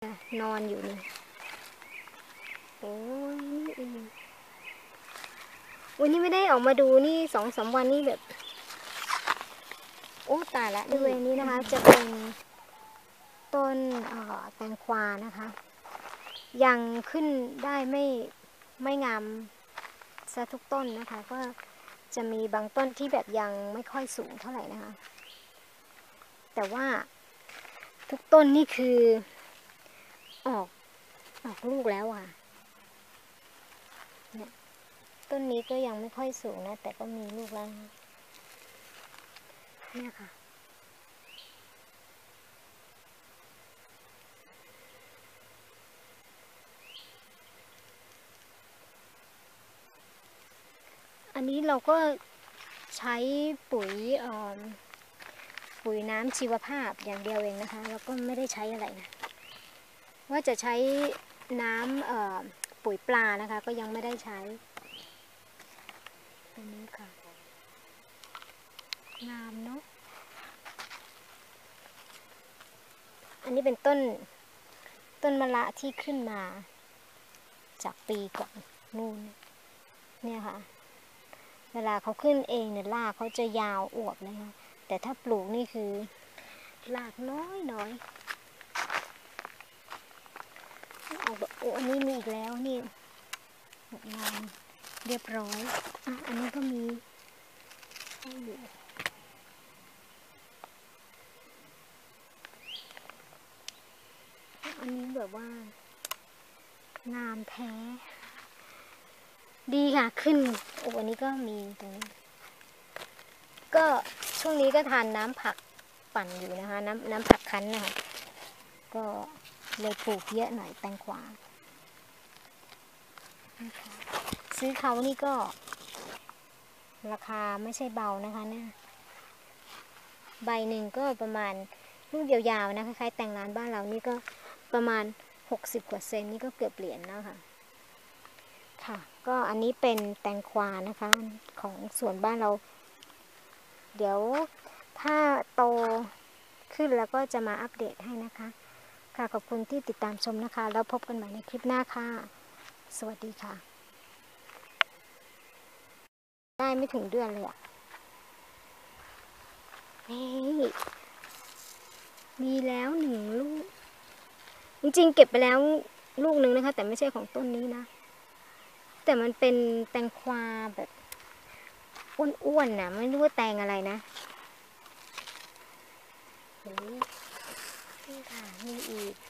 นอนอยู่นี่โอ้ยนี่เองวันนี้ไม่ได้ออกมาดูนี่2-3 วันนี่แบบโอ้ตายละบริเวณนี้นะคะจะเป็นต้นแตงกวานะคะยังขึ้นได้ไม่งามซะทุกต้นนะคะก็จะมีบางต้นที่แบบยังไม่ค่อยสูงเท่าไหร่นะคะแต่ว่าทุกต้นนี่คือออกลูกแล้วอ่ะเนี่ยต้นนี้ก็ยังไม่ค่อยสูงนะแต่ก็มีลูกแล้วนะเนี่ยค่ะอันนี้เราก็ใช้ปุ๋ยน้ำชีวภาพอย่างเดียวเองนะคะแล้วก็ไม่ได้ใช้อะไรนะว่าจะใช้น้ำปุ๋ยปลานะคะก็ยังไม่ได้ใช้อันนี้ค่ะงามเนาะอันนี้เป็นต้นมะระที่ขึ้นมาจากปีก่อนนู่นเนี่ยค่ะเวลาเขาขึ้นเองเนี่ยรากเขาจะยาวอวบนะคะแต่ถ้าปลูกนี่คือรากน้อยโอ้อันนี้มีอีกแล้วนี่งานเรียบร้อยอันนี้ก็มีอยู่อันนี้แบบว่างามแท้ดีค่ะขึ้นโอ้อันนี้ก็มีตรงนี้ก็ช่วงนี้ก็ทานน้ำผักปั่นอยู่นะคะน้ำผักคั้นนะคะก็เลยปลูกเยอะหน่อยแตงกวาซื้อเขานี่ก็ราคาไม่ใช่เบานะคะเนี่ยใบหนึ่งก็ประมาณลูกยาวๆนะคล้ายๆแต่งร้านบ้านเรานี่ก็ประมาณ60 กว่าเซนนี่ก็เกือบเหรียญแล้วค่ะค่ะก็อันนี้เป็นแตงกวานะคะของสวนบ้านเราเดี๋ยวถ้าโตขึ้นแล้วก็จะมาอัปเดตให้นะคะค่ะขอบคุณที่ติดตามชมนะคะแล้วพบกันใหม่ในคลิปหน้าค่ะสวัสดีค่ะได้ไม่ถึงเดือนเลยอ่ะนี่มีแล้ว1 ลูกจริงๆเก็บไปแล้วลูกนึงนะคะแต่ไม่ใช่ของต้นนี้นะแต่มันเป็นแตงกวาแบบอ้วนๆนะไม่รู้ว่าแตงอะไรนะนี่ค่ะมีอีก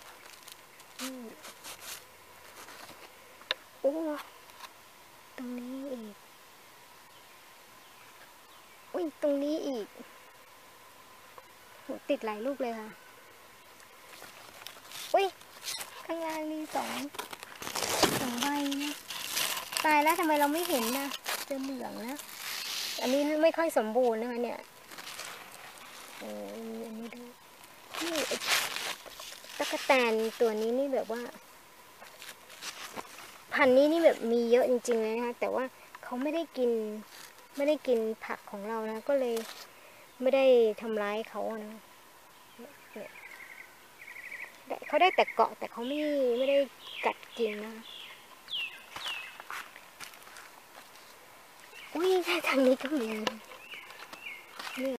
โอ้ตรงนี้อีกอุ้ยตรงนี้อีกติดหลายลูกเลยค่ะอุ้ยข้างล่างนี่สองใบนะตายแล้วทำไมเราไม่เห็นนะเจอเหลืองนะอันนี้ไม่ค่อยสมบูรณ์นะคะเนี่ยโอ้ยอันนี้ด้วยนี่ตั๊กแตนตัวนี้นี่แบบว่าพันธุ์นี้นี่แบบมีเยอะจริงๆเลยนะคะแต่ว่าเขาไม่ได้กินผักของเรานะก็เลยไม่ได้ทำร้ายเขานะเขาได้แต่เกาะแต่เขาไม่ได้กัดกินนะอุ้ยทางนี้ก็มี